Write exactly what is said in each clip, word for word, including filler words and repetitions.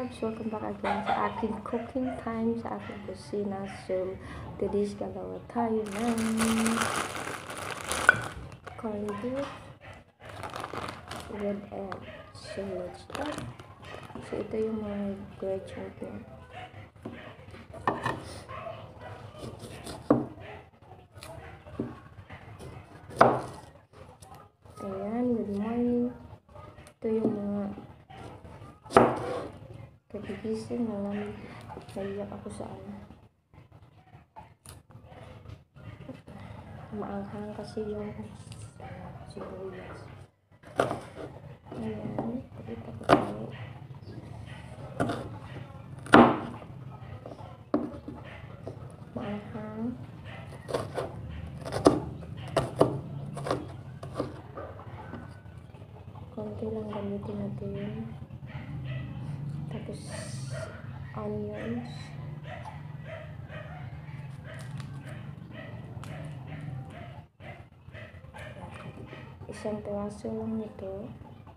loves! Welcome back again sa aking cooking time, sa aking kusina. So, today's gagawa tayo ng corned beef with egg. So, let's start. So, ito yung mga ingredients niya. Ayan, good morning. Ito yung mga kagigising na namin. Naiyak ako sa ano. Maanghang kasi yung sibuyas. Ayan, pakita ko tayo. Maanghang. Konti lang gamitin natin. Tapos onions. Isang piraso lang nito.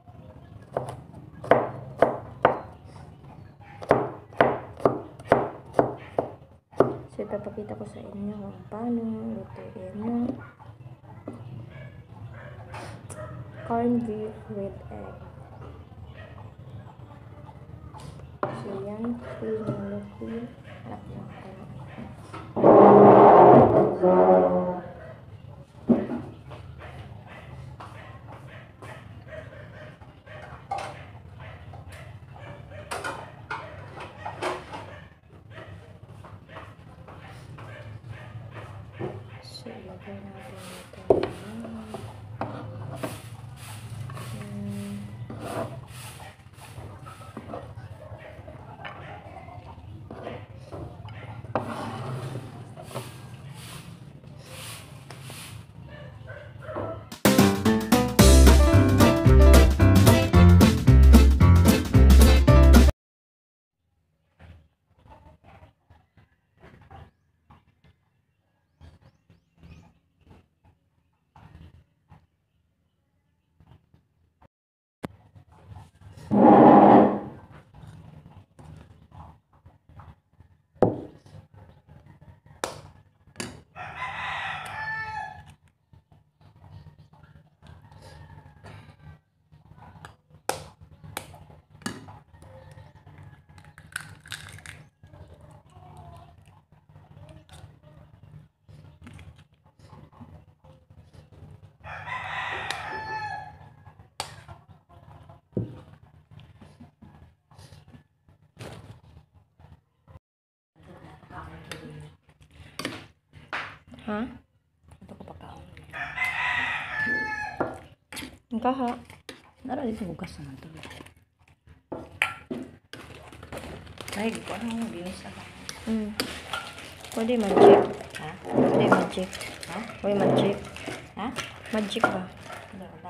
So ipapakita ko sa inyo kung paano lutuin yung corned beef with egg. So yan, clean yung liquid. Harap lang kayo. So lagay natin ito. Ha? Ito ko pagkaon. Ang kaha. Nara dito bukas naman ito. Ay, di ko anong ginis ako. Hmm. Pwede magic. Ha? Pwede magic. Ha? Pwede magic. Ha? Magic ba? Wala, wala.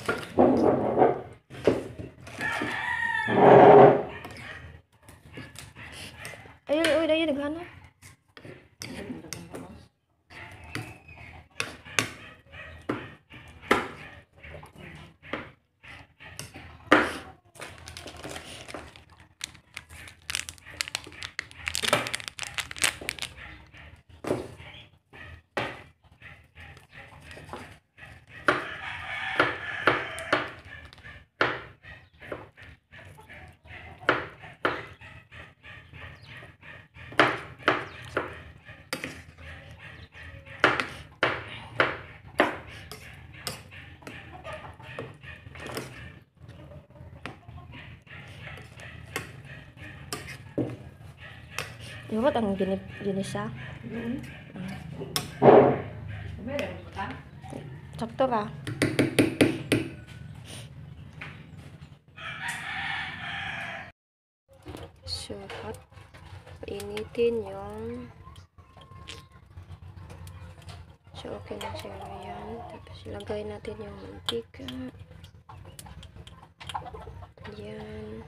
Ayun, ayun, ayun, naghana. Dapat ang ginip, ginisa. Hmm. Sakto ka. So, hot. Painitin yung so, okay na siya. Ayan. Tapos, ilagay natin yung mantika. Ayan.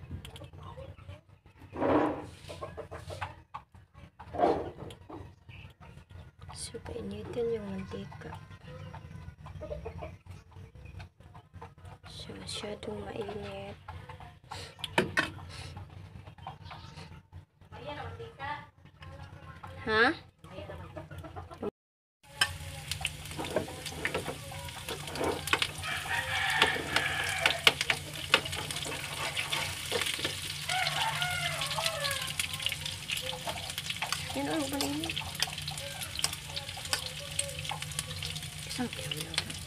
So, painitin yung mantika. So, masyadong mainit. Ha? Yan o, ba na Isang kilo.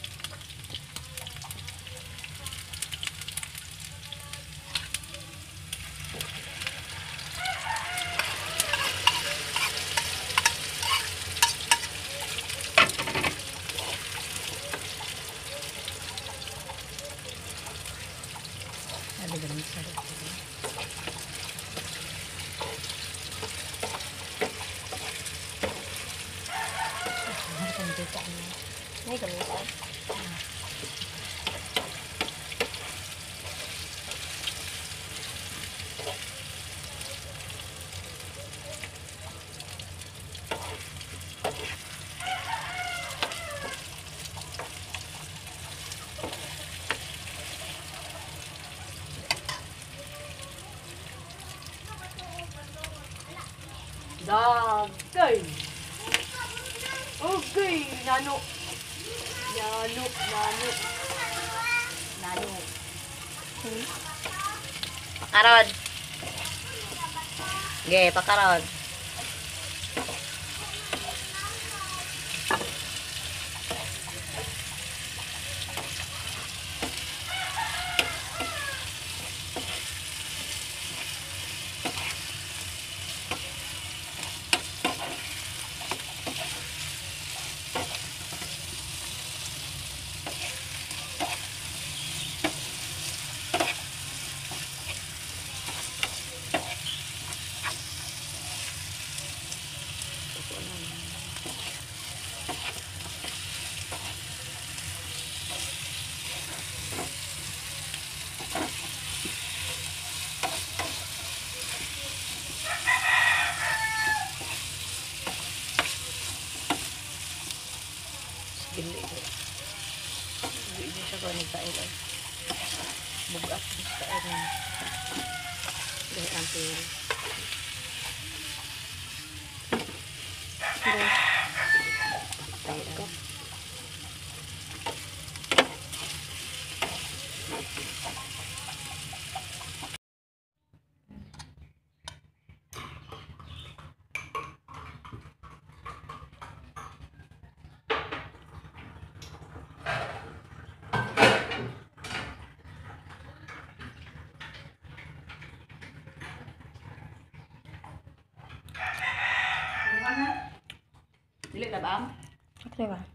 Ada dalam sarap. May gamitan. Dagay. Okay, nano. Nano, nano. Nano. Hmm? Pakarod. Ge, pakarod. Gili. Gili siya ko ni kail. Bugat bis kail. Dahil ang pil. Bugat. Dili na ba? Okay ba?